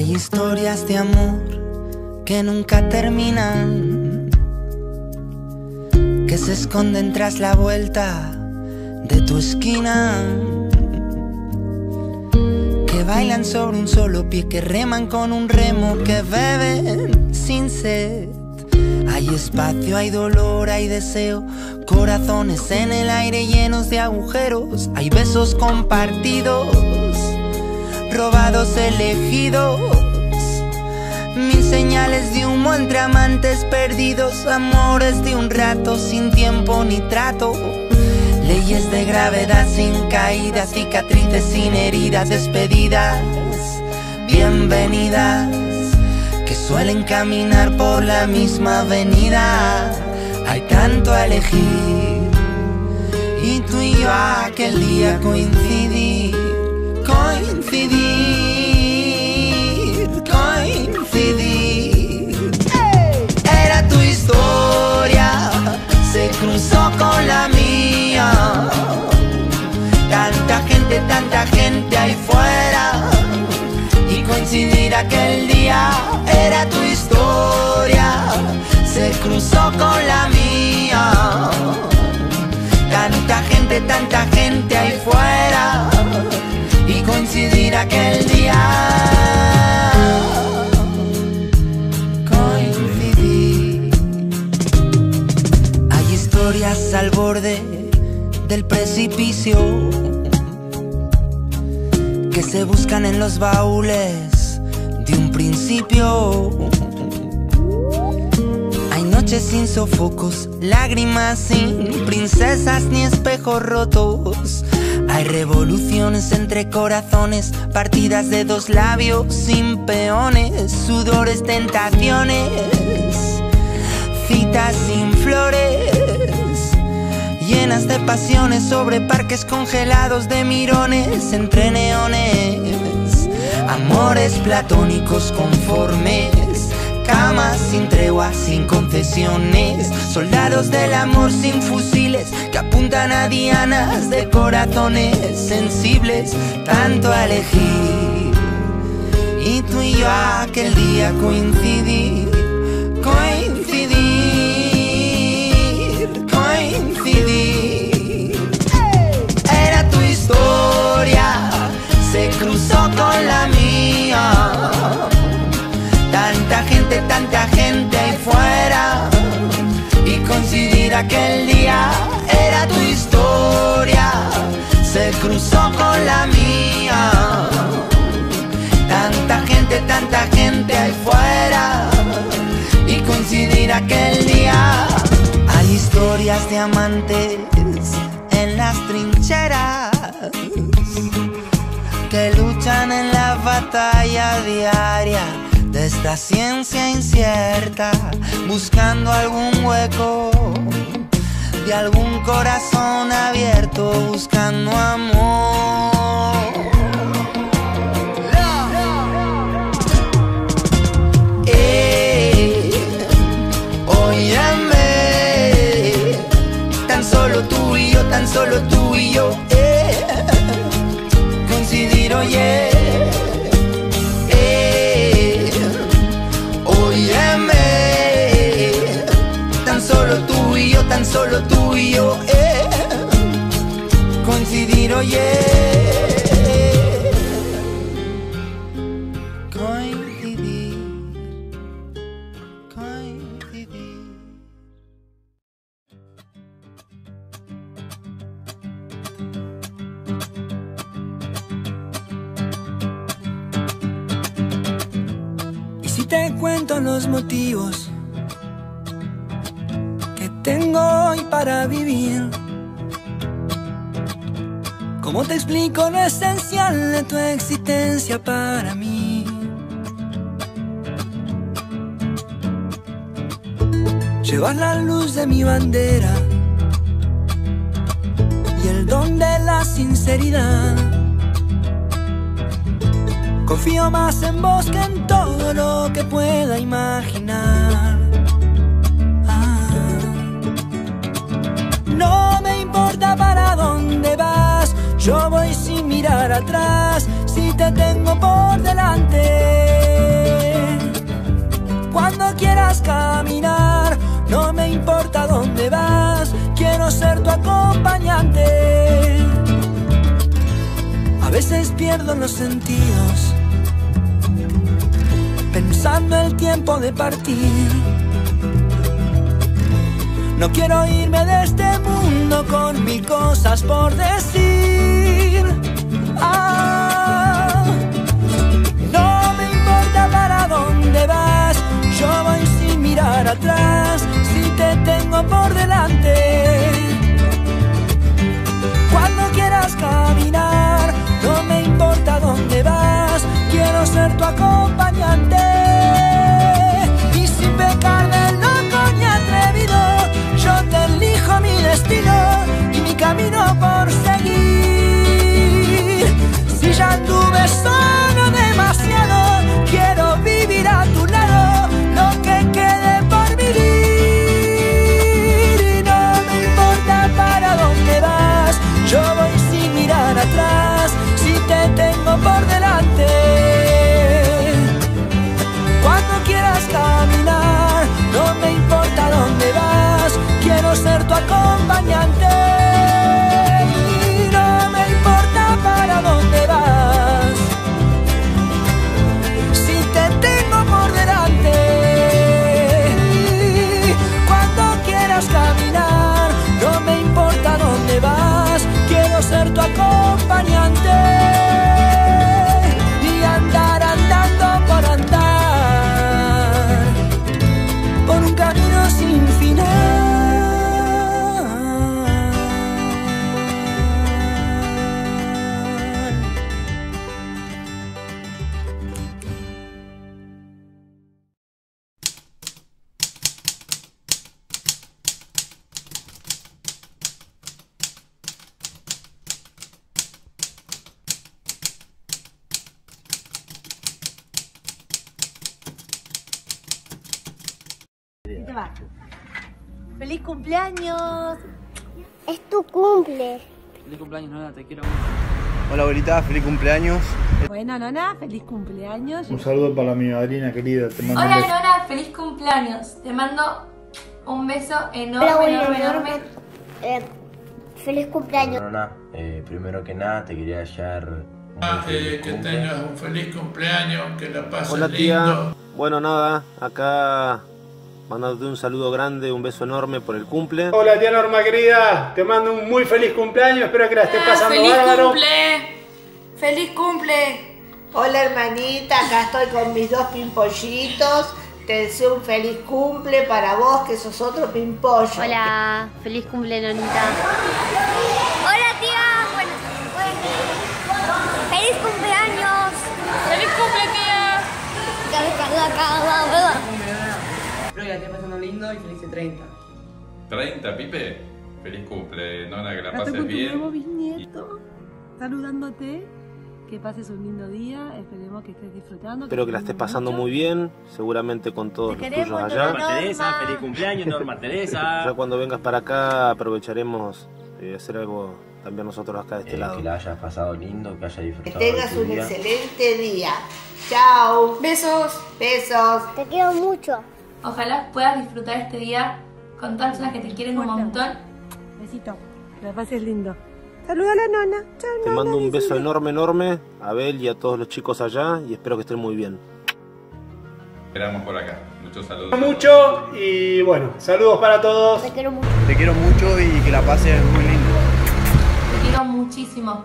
Hay historias de amor que nunca terminan, que se esconden tras la vuelta de tu esquina, que bailan sobre un solo pie, que reman con un remo, que beben sin sed. Hay espacio, hay dolor, hay deseo, corazones en el aire llenos de agujeros. Hay besos compartidos, robados, elegidos, mil señales de humo entre amantes perdidos, amores de un rato sin tiempo ni trato, leyes de gravedad sin caídas, cicatrices sin heridas, despedidas, bienvenidas, que suelen caminar por la misma avenida. Hay tanto a elegir y tú y yo aquel día coincidir, coincidir. Era tu historia, se cruzó con la mía. Tanta gente ahí fuera, y coincidir aquel día. Era tu historia, se cruzó con la mía. Tanta gente ahí fuera, y coincidir aquel día. Coincidir. Hay historias al borde del precipicio que se buscan en los baúles de un principio. Hay noches sin sofocos, lágrimas sin princesas ni espejos rotos. Hay revoluciones entre corazones, partidas de dos labios sin peones, sudores, tentaciones, citas sin flores, llenas de pasiones sobre parques congelados de mirones entre neones, amores platónicos conformes, camas sin tregua, sin concesiones, soldados del amor sin fusiles que apuntan a dianas de corazones sensibles. Tanto a elegir y tú y yo aquel día coincidir, coincidir. Era tu historia, se cruzó con la mía. Tanta gente ahí fuera, y coincidir aquel día. Era tu historia, se cruzó con la mía. Tanta gente ahí fuera, y coincidir aquel día. Hay historias de amantes en las trincheras que luchan en la batalla diaria de esta ciencia incierta, buscando algún hueco de algún corazón abierto, buscando amor. Óyeme, tan solo tú y yo, coincidir, oye. Óyeme, tan solo tú y yo, coincidir, oye. Coincidir, coincidir. Y si te cuento los motivos que tengo hoy para vivir, ¿cómo te explico lo esencial de tu existencia para mí? Llevas la luz de mi bandera y el don de la sinceridad. Confío más en vos que en todo lo que pueda imaginar. No me importa para dónde vas, yo voy sin mirar atrás. Si te tengo por delante, veces pierdo los sentidos, pensando el tiempo de partir. No quiero irme de este mundo con mil cosas por decir. No me importa para dónde vas, yo voy sin mirar atrás, si te tengo por delante. Cuando quieras caminar, no me importa dónde vas, quiero ser tu acompañante. Y sin pecar de loco ni atrevido, yo te elijo mi destino y mi camino por seguir. Si ya anduve solo demasiado, quiero vivir a tu lado lo que quede por vivir. Y no me importa para dónde vas, yo voy sin mirar atrás, si te tengo por delante. Cuando quieras caminar, no me importa dónde vas, quiero ser tu acompañante. Y no me importa para dónde vas, si te tengo por delante. Cuando quieras caminar, no me importa dónde vas, quiero ser tu acompañante. Y andar andando por andar, por un camino sin final. ¡Feliz cumpleaños! Es tu cumple. Feliz cumpleaños, Nona, te quiero mucho. Hola abuelita, feliz cumpleaños. Bueno, Nona, feliz cumpleaños. Un saludo para mi madrina querida. Te mando Hola un beso. Nona, feliz cumpleaños. Te mando un beso enorme, Hola, abuela, enorme. Feliz cumpleaños. Nona, primero que nada te quería desear que tengas un feliz cumpleaños, que la pases Hola tía, lindo. bueno nada, acá mandándote un saludo grande, un beso enorme por el cumple. Hola tía Norma querida, te mando un muy feliz cumpleaños, espero que la estés pasando ¡Feliz bárbaro. cumple! ¡Feliz cumple! Hola hermanita, acá estoy con mis dos pimpollitos. Te deseo un feliz cumple para vos, que sos otro pimpollo. Hola, feliz cumple, Nonita. Hola tía, bueno, feliz cumpleaños. ¡Feliz cumple, tía! Espero que la estés pasando lindo y feliz 30. 30, Pipe. Feliz cumple, Nona, que la Estoy pases con tu bien. nuevo bisnieto, saludándote. Que pases un lindo día, esperemos que estés disfrutando. Espero que la estés pasando muy bien, seguramente con todos los tuyos allá. Norma Teresa, feliz cumpleaños, Norma Teresa. Ya cuando vengas para acá aprovecharemos de hacer algo también nosotros acá de este lado. Que la hayas pasado lindo, que hayas Que disfrutado tengas de tu un día. excelente día. Chao. Besos. Besos. Te quiero mucho. Ojalá puedas disfrutar este día con todas las personas que te quieren un montón. Besito, que la pases lindo. Saluda a la nona. Chao, Te nona, mando un beso decile. enorme, enorme a Abel y a todos los chicos allá y espero que estén muy bien. Esperamos por acá. Muchos saludos. Mucho y bueno, saludos para todos. Te quiero mucho. Te quiero mucho y que la pases muy lindo. Te quiero muchísimo.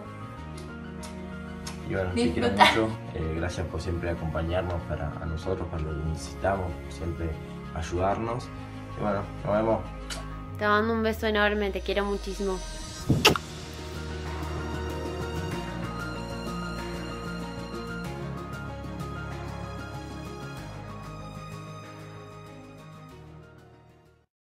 Y bueno, te quiero Disfruta. mucho. Gracias por siempre acompañarnos a nosotros, para lo que necesitamos, siempre ayudarnos. Y bueno, nos vemos. Te mando un beso enorme, te quiero muchísimo.